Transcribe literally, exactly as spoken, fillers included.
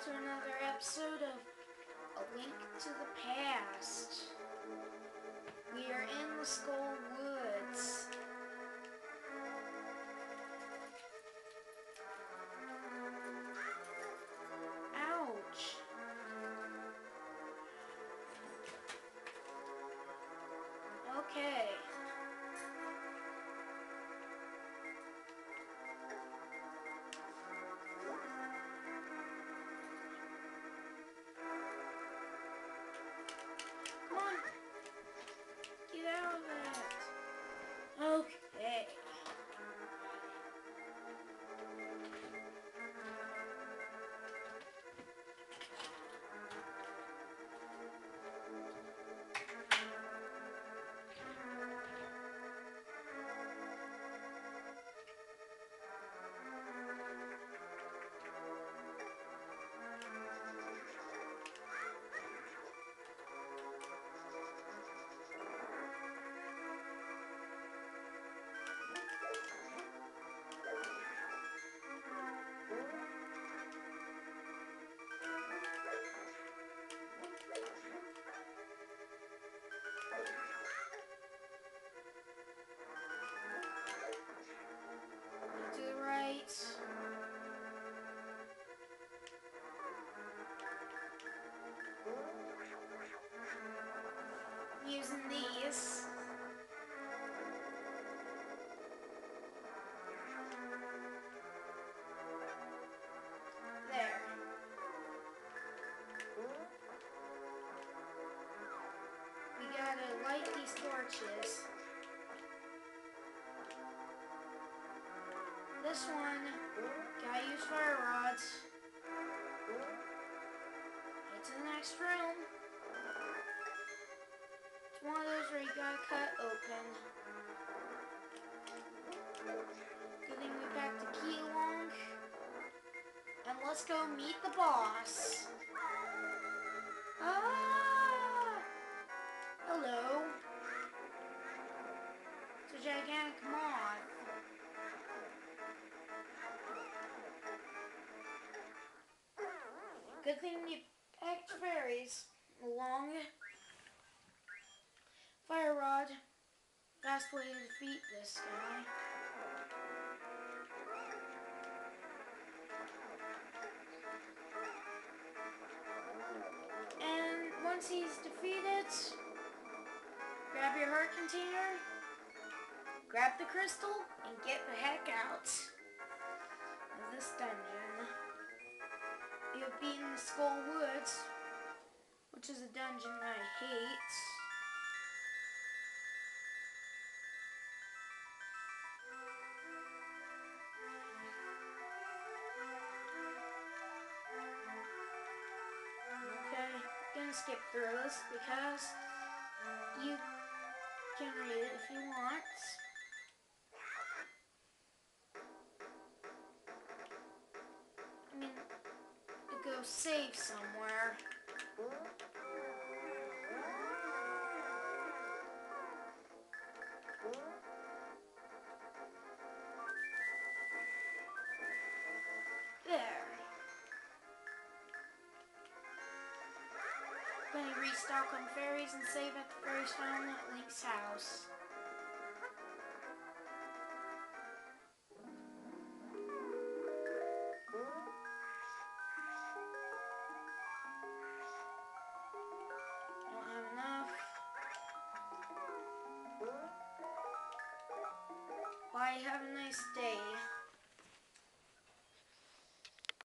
to another episode of A Link to the Past. We are in the Skull Woods. Ouch. Okay. Come on. Get out of that. Okay. To the right. Using these. There. We gotta light these torches. This one, gotta use fire rods. Get to the next room. It's one of those where you gotta cut open. Good thing we packed the key along. And let's go meet the boss. Ah! Hello. It's a gigantic moth. Good thing you packed fairies along. Fire rod. Fast way to defeat this guy. And once he's defeated, grab your heart container, grab the crystal, and get the heck out of this dungeon. You have beaten the Skull Woods, which is a dungeon I hate. Okay, I'm gonna skip through this because you can read it if you want. I mean, to go save somewhere. There. Going to restock on fairies and save at the fairies found at Link's house. Don't have enough. Bye, have a nice day.